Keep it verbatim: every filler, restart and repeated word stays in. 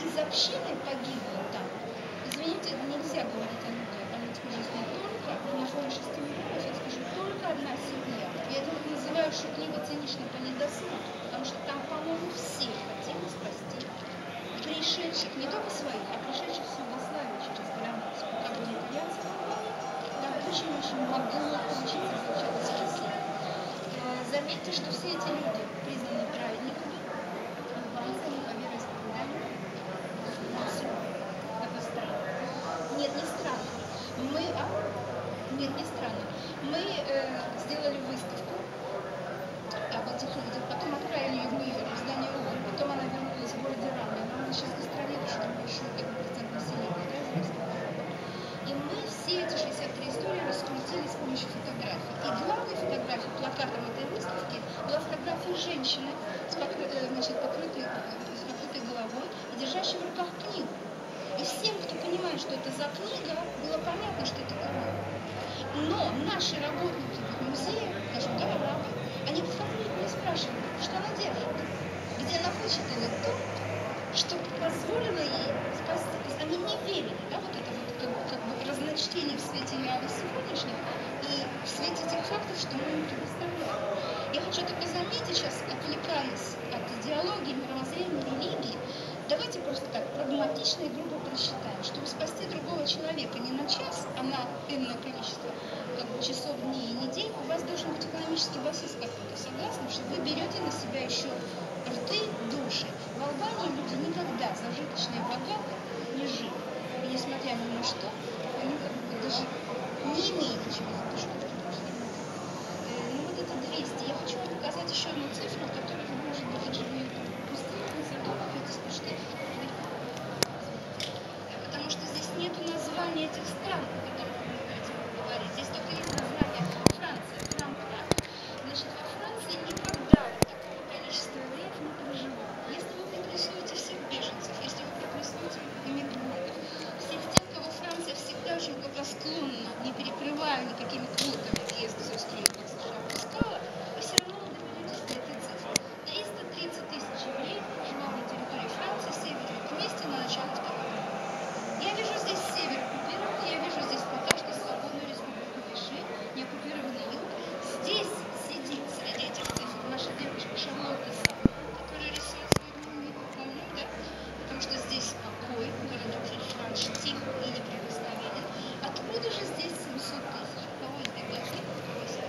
из общины погибло там, извините, нельзя говорить о людях, о людях жизни только на фоне шести миллионов, я скажу, только одна семья. Я это называю шутливо цинично по недосмотру, потому что там, по-моему, все хотели спасти пришедших, не только своих, а пришедших с Югославии через границу. Как бы не бояться, там очень-очень могло получиться случаться. Заметьте, что все эти люди признаны праведниками, албанцами по вероисповеданию. Это странно. Нет, не странно. Мы, а? Нет, не странно. Мы э, сделали выставку об этих людях, потом отправили ее в Нью-Йорк, в здание ООН, потом она вернулась в городе Раме. Она сейчас гастролирует, что там большой процент населения, да, израильского. И мы все эти шестьдесят три истории раскрутили с помощью фотографий. И главной фотографией, плакатом этой выставки, была фотография женщины с покры... значит, покрытой, с покрытой головой и держащей в руках книгу. И всем, кто понимает, что это за книга, было понятно, что это Коран. Но наши работники музея, скажем, да, арабы, они подходили и спрашивали, что она держит, где она вычитала то, что позволило ей спасти. То есть они не верили, да, вот это вот как, как бы разночтение в свете реалий сегодняшних и в свете тех фактов, что мы им предоставляем. Я хочу только заметить сейчас, отвлекаясь от идеологии, мировоззрения, религии, давайте просто так прагматично и грубо просчитаем, чтобы спасти другого человека не на час, а на энное количество как бы, часов, дней и недель, у вас должен быть экономический басис какой-то. Согласны, что вы берете на себя еще рты, души. В Албании люди никогда зажиточные и богаты не жили. И несмотря ни на что, они как бы даже не имеют ничего за то, что это. Ну вот это двести. Я хочу вам показать еще одну цифру.